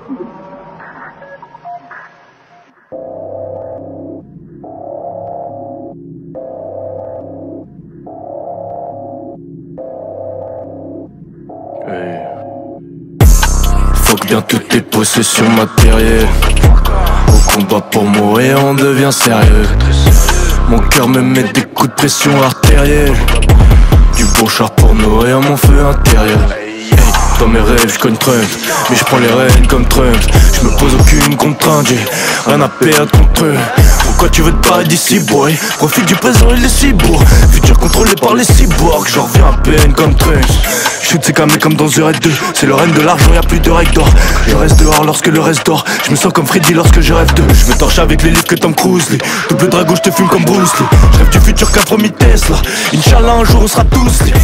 Fuck bien toutes tes possessions matérielles. Au combat pour mourir on devient sérieux. Mon cœur me met des coups de pression artérielle. Du bon char pour nourrir mon feu intérieur. Dans mes rêves je cogne Trump, mais je prends les rênes comme Trump. Je me pose aucune contrainte, j'ai rien à perdre contre eux. Pourquoi tu veux te barrer d'ici boy? Profite du présent et les cibourgs. Futur contrôlé par les cyborgs, j'en reviens à peine comme Trunks. Shoot c'est camé comme dans The Red 2. C'est le règne de l'argent, y'a plus de règles d'or. Je reste dehors lorsque le reste dort. Je me sens comme Freddy lorsque je rêve d'eux. Je me torche avec les livres que Tom Cruise lit. Double dragon, je te fume comme Bruce Lee. Je rêve du futur qu'a promis Tesla. Inch'Allah un jour on sera tous libres.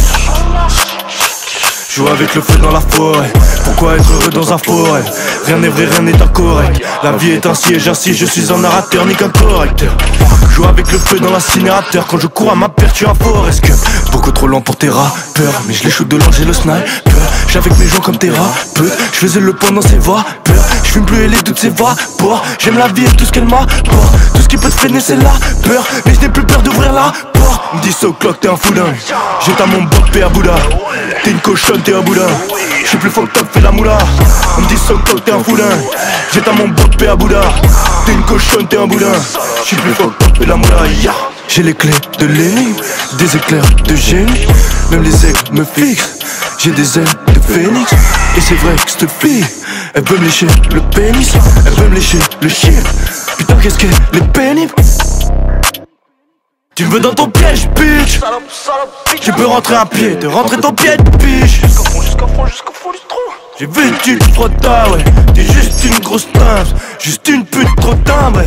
Joue avec le feu dans la forêt. Pourquoi être heureux dans un forêt? Rien n'est vrai, rien n'est incorrect. La vie est un siège assis, je suis un narrateur ni qu'un correcteur. Joue avec le feu dans l'incinérateur. Quand je cours à ma perte, je suis un Forrest Gump. Beaucoup trop lent pour tes rappeurs, mais je les shoot de loin, j'ai le sniper. J'suis avec mes gens comme tes rappeurs. Je faisais le point dans ses vapeurs. Je fume plus et les doutes s'évaporent. J'aime la vie et tout ce qu'elle m'apporte. Tout ce qui peut te freiner c'est la peur. Mais je n'ai plus peur d'ouvrir la porte. Me dis so clock, t'es un foudin. Jette à mon bop et à Bouddha. T'es une cochonne, t'es un boudin. J'suis plus fucked up, fais la moula. On me dit so clock, t'es un foudin. Jette à mon bop et à Bouddha. T'es une cochonne, t'es un boudin. J'suis plus fucked up, fais la moula, yeah. J'ai les clés de l'énigme, des éclairs de génie. Même les aigles me fixent. J'ai des ailes de phénix. Et c'est vrai que cette fille, elle veut me lécher le pénis. Elle veut me lécher le chien. Putain qu'est-ce qu'elle est pénible. Tu me veux dans ton piège, bitch. Tu peux rentrer à pied, te rentrer ton pied de biche. Jusqu'au fond du trou. J'ai vu tu te trop tard, ouais. T'es juste une grosse timbre. Juste une pute trop timbre.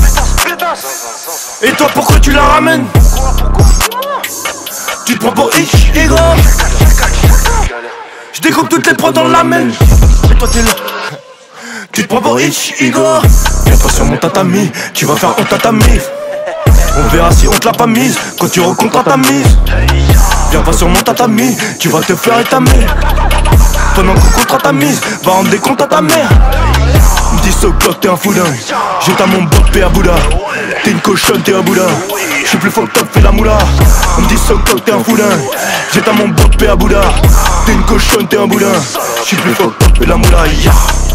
Et toi pourquoi tu la ramènes? Tu te prends pour Hitch, Igor. Je découpe toutes les prods dans la main. Et toi t'es là. Tu te prends pour Hitch, Igor. Viens pas sur mon tatami, tu vas faire honte à ta mif. On verra si on te l'a pas mise quand tu recomptes ta mise. Viens pas sur mon tatami, tu vas te faire étamer. Pendant qu'on comptera ta mise, va rendre des comptes à ta mère. Me dis so clock, t'es un foudin. Jette à mon bop et à Bouddha. T'es une cochonne, t'es un boudin. J'suis plus fucked up, fais la moula. On me dit so clock, t'es un foudin. Jette à mon bop et à Bouddha. T'es une cochonne, t'es un boudin. J'suis plus fucked up, fais la moula, yeah.